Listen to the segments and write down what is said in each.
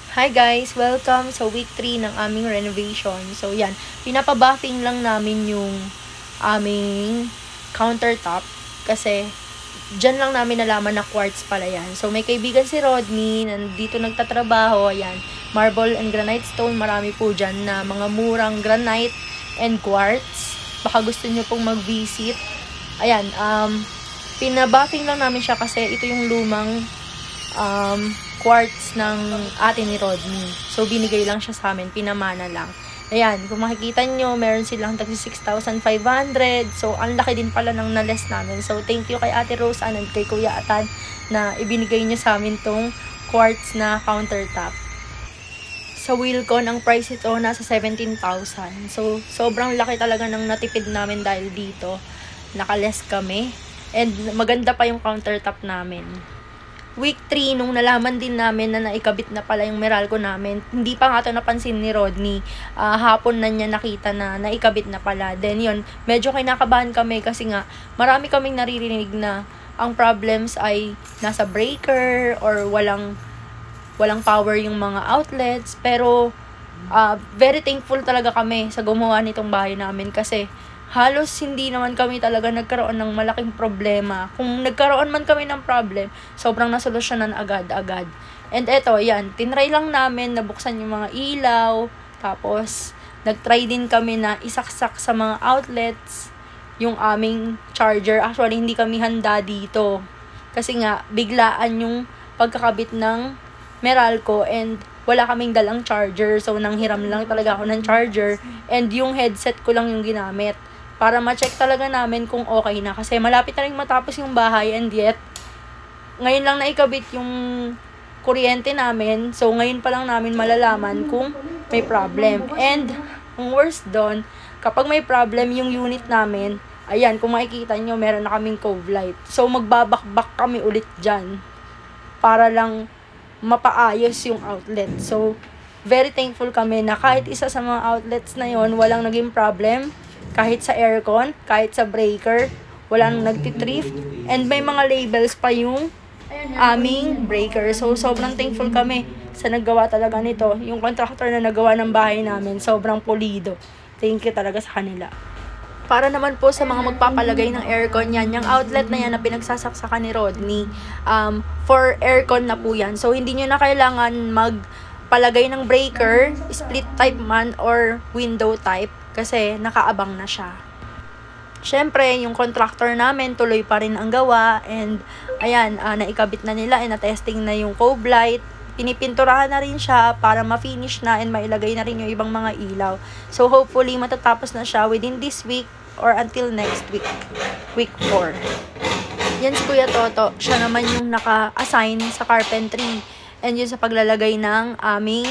Hi guys! Welcome sa week 3 ng aming renovation. So yan, pinapabuffing lang namin yung aming countertop kasi dyan lang namin nalaman na quartz pala yan. So may kaibigan si Rodney, nandito nagtatrabaho, ayan, marble and granite stone, marami po dyan na mga murang granite and quartz. Baka gusto nyo pong mag-visit. Ayan, pinabuffing lang namin siya kasi ito yung lumang quartz ng ate ni Rodney. So, binigay lang siya sa amin. Pinamana lang. Ayan, kung makikita nyo, meron silang tag 6,500. So, ang laki din pala ng na-less namin. So, thank you kay Ate Rose and kay Kuya Atan na ibinigay nyo sa amin tong quartz na countertop. Sa Wilcon, ang price ito nasa 17,000. So, sobrang laki talaga ng natipid namin dahil dito. Naka-less kami. And maganda pa yung countertop namin. Week 3, nung nalaman din namin na naikabit na pala yung Meralco namin, hindi pa nga ito napansin ni Rodney. Hapon na niya nakita na naikabit na pala. Then yun, medyo kinakabahan kami kasi nga marami kaming naririnig na ang problems ay nasa breaker or walang power yung mga outlets. Pero very thankful talaga kami sa gumawa nitong bahay namin kasi halos hindi naman kami talaga nagkaroon ng malaking problema. Kung nagkaroon man kami ng problem, sobrang nasolusyonan agad-agad. And eto, yan, tinry lang namin nabuksan yung mga ilaw, tapos nagtry din kami na isaksak sa mga outlets yung aming charger. Actually, hindi kami handa dito. Kasi nga, biglaan yung pagkakabit ng Meralco and wala kaming dalang charger. So, nanghiram lang talaga ako ng charger and yung headset ko lang yung ginamit para ma-check talaga namin kung okay na. Kasi malapit na rin matapos yung bahay and yet, ngayon lang naikabit yung kuryente namin. So, ngayon pa lang namin malalaman kung may problem. And, ang worst doon, kapag may problem yung unit namin, ayan, kung makikita nyo, meron na kaming cove light. So, magbabakbak kami ulit dyan para lang mapaayos yung outlet. So, very thankful kami na kahit isa sa mga outlets na yon walang naging problem. Kahit sa aircon, kahit sa breaker, walang nagtitrift. And may mga labels pa yung aming breaker. So, sobrang thankful kami sa naggawa talaga nito. Yung contractor na nagawa ng bahay namin, sobrang pulido. Thank you talaga sa kanila. Para naman po sa mga magpapalagay ng aircon yan, yung outlet na yan na pinagsasaksakan ni Rodney, for aircon na po yan. So, hindi nyo na kailangan magpalagay ng breaker, split type man or window type, kasi nakaabang na siya. Syempre, yung contractor namin tuloy pa rin ang gawa and ayan, naikabit na nila and na-testing na yung cove light. Pinipinturahan na rin siya para ma-finish na and mailagay na rin yung ibang mga ilaw. So, hopefully, matatapos na siya within this week or until next week, week 4. Yan si Kuya Toto. Siya naman yung naka-assign sa carpentry and yun sa paglalagay ng aming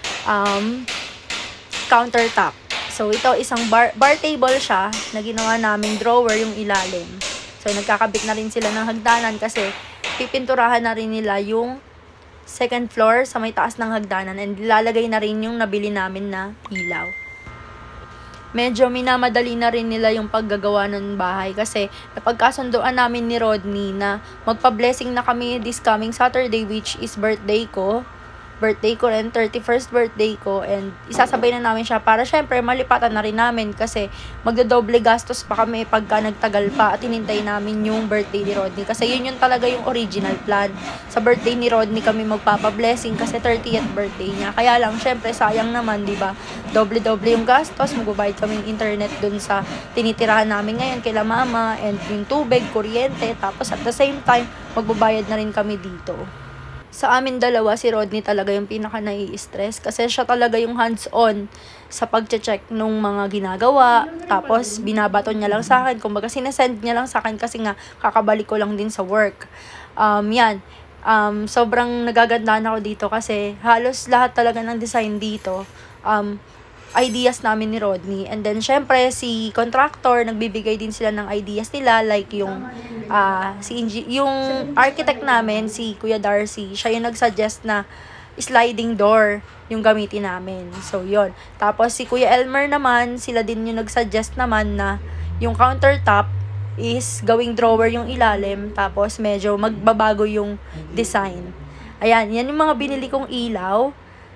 countertop. So, ito isang bar table siya na ginawa naming drawer yung ilalim. So, nagkakabit na rin sila ng hagdanan kasi pipinturahan na rin nila yung second floor sa may taas ng hagdanan and lalagay na rin yung nabili namin na ilaw. Medyo minamadali na rin nila yung paggagawa ng bahay kasi napagkasunduan namin ni Rodney na magpa-blessing na kami this coming Saturday, which is birthday ko rin, 31st birthday ko, and isasabay na namin siya para syempre malipatan na rin namin kasi magdodoble gastos pa kami pagka nagtagal pa at hinintay namin yung birthday ni Rodney kasi yun yung talaga yung original plan. Sa birthday ni Rodney kami magpapa-blessing kasi 30th birthday niya. Kaya lang syempre sayang naman, di ba? Doble-doble yung gastos, magbabayad kaming internet dun sa tinitirahan namin ngayon kila mama and yung tubig, kuryente, tapos at the same time magbabayad na rin kami dito. Sa amin dalawa, si Rodney talaga yung pinaka nai-stress kasi siya talaga yung hands-on sa pag-check nung mga ginagawa. Tapos, binabaton niya lang sa akin. Kumbaga, sinesend niya lang sa akin kasi nga kakabalik ko lang din sa work. Yan. Sobrang nagagandaan ako dito kasi halos lahat talaga ng design dito. Ideas namin ni Rodney. And then, syempre, si contractor, nagbibigay din sila ng ideas nila. Like yung yung architect namin, si Kuya Darcy, siya yung nagsuggest na sliding door yung gamitin namin. So, yon. Tapos, si Kuya Elmer naman, sila din yung nagsuggest naman na yung countertop is gawing drawer yung ilalim. Tapos, medyo magbabago yung design. Ayan, yan yung mga binili kong ilaw.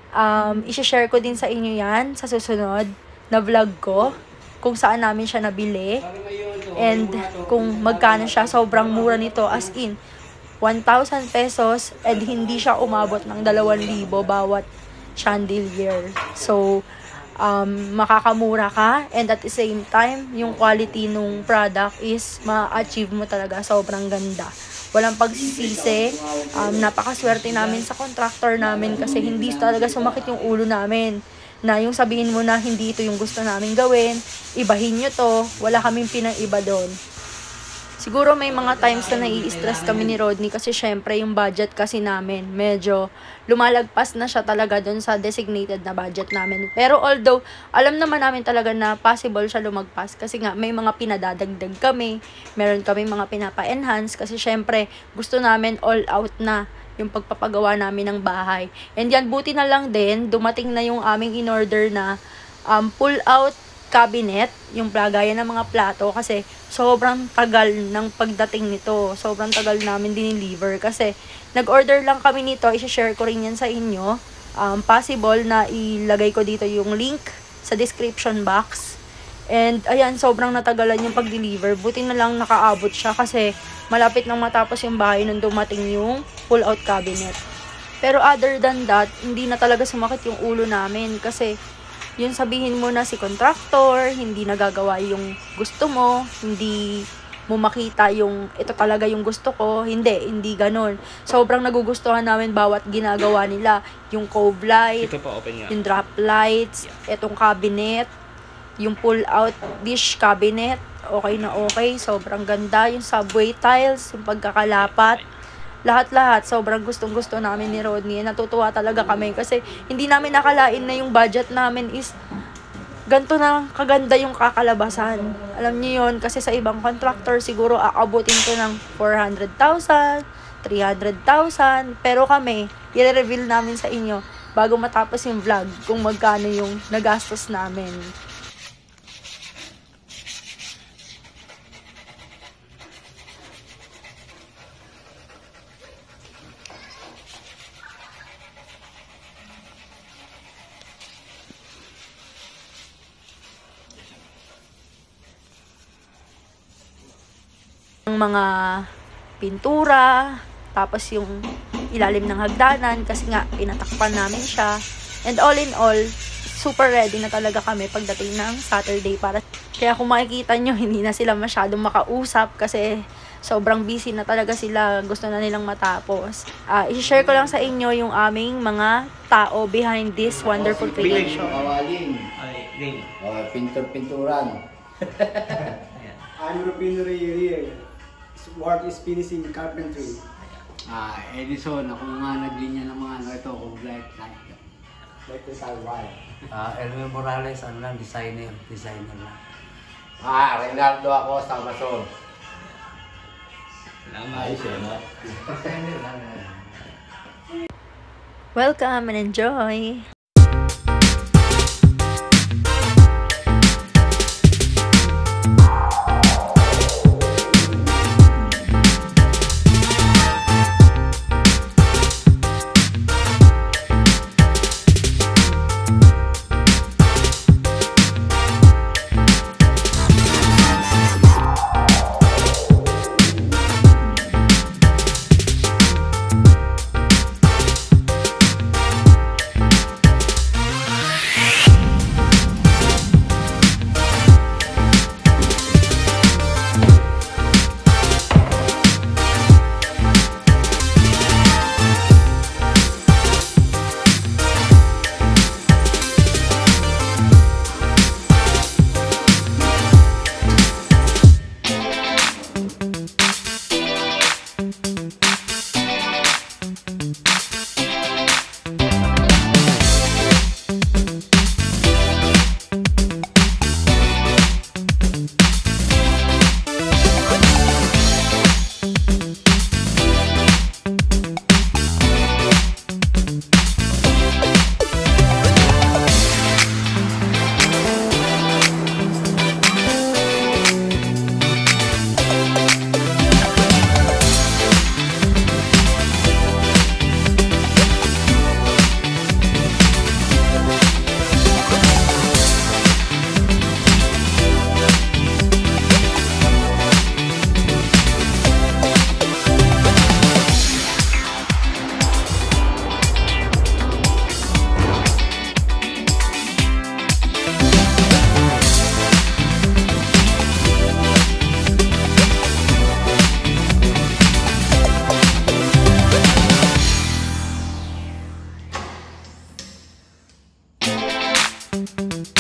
I-share ko din sa inyo yan sa susunod na vlog ko, kung saan namin siya nabili, and kung magkano siya. Sobrang mura nito, as in 1,000 pesos, and hindi siya umabot ng 2,000 bawat chandelier. So, makakamura ka, and at the same time, yung quality nung product is ma-achieve mo talaga. Sobrang ganda. Walang pagsisisi. Napakaswerte namin sa contractor namin kasi hindi talaga sumakit yung ulo namin. Na yung sabihin mo na hindi ito yung gusto namin gawin, ibahin nyo to, wala kaming pinang-iba doon. Siguro may mga times na nai-stress kami ni Rodney kasi syempre yung budget kasi namin, medyo lumalagpas na siya talaga doon sa designated na budget namin. Pero although, alam naman namin talaga na possible siya lumagpas kasi nga may mga pinadadagdag kami, meron kami mga pinapa-enhance kasi syempre gusto namin all out na yung pagpapagawa namin ng bahay. And yan, buti na lang din, dumating na yung aming in-order na pull-out cabinet, yung lagayan ng mga plato, kasi sobrang tagal ng pagdating nito. Sobrang tagal namin dineliver kasi nag-order lang kami nito, i-share ko rin yan sa inyo. Possible na ilagay ko dito yung link sa description box. And ayan, sobrang natagalan yung pag-deliver. Buti na lang nakaabot siya kasi malapit nang matapos yung bahay nung dumating yung pull-out cabinet. Pero other than that, hindi na talaga sumakit yung ulo namin kasi yung sabihin mo na si contractor, hindi nagagawa yung gusto mo, hindi mo makita yung ito talaga yung gusto ko, hindi ganun. Sobrang nagugustuhan namin bawat ginagawa nila. Yung cove light, yung drop lights, etong cabinet, yung pull-out dish cabinet, okay na okay. Sobrang ganda. Yung subway tiles, yung pagkakalapat, lahat-lahat. Sobrang gustong-gusto namin ni Rodney. Natutuwa talaga kami kasi hindi namin nakalain na yung budget namin is ganito na kaganda yung kakalabasan. Alam niyo yun, kasi sa ibang contractor siguro aabutin ko ng 400,000, 300,000. Pero kami, i-reveal namin sa inyo bago matapos yung vlog kung magkano yung nagastos namin. Mga pintura, tapos yung ilalim ng hagdanan kasi nga pinatakpan namin siya. And all in all, super ready na talaga kami pagdating ng Saturday para. Kaya kung makikita nyo, hindi na sila masyadong makausap kasi sobrang busy na talaga sila, gusto na nilang matapos. I-share ko lang sa inyo yung aming mga tao behind this wonderful creation. Pintur-pinturan. I'm Rupino Reyes. Work is finishing carpentry. Edison, ako nga naglinya ng mga ito, kung light. Electrical wire. Elmer Morales, designer lang. Reynaldo ako sa Amazon. Ayos yun, no? Welcome and enjoy! Bye!